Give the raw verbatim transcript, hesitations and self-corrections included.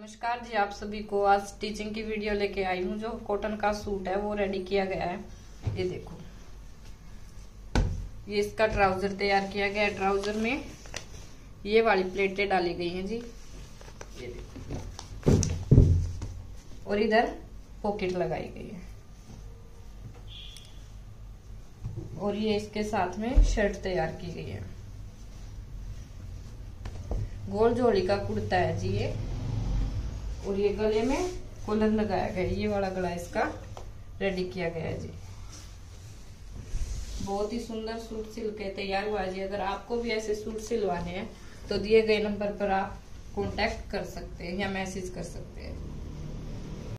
नमस्कार जी, आप सभी को आज स्टिचिंग की वीडियो लेके आई हूँ। जो कॉटन का सूट है वो रेडी किया गया है। ये देखो, ये इसका ट्राउजर तैयार किया गया है। ट्राउजर में ये वाली प्लेटें डाली गई हैं जी, ये देखो, और इधर पॉकेट लगाई गई है। और ये इसके साथ में शर्ट तैयार की गई है। गोल जोड़ी का कुर्ता है जी ये। और ये गले में कॉलर लगाया गया है। ये वाला गला इसका रेडी किया गया है जी। बहुत ही सुंदर सूट सिल के तैयार हुआ जी। अगर आपको भी ऐसे सूट सिलवाने हैं तो दिए गए नंबर पर आप कांटेक्ट कर सकते हैं या मैसेज कर सकते हैं।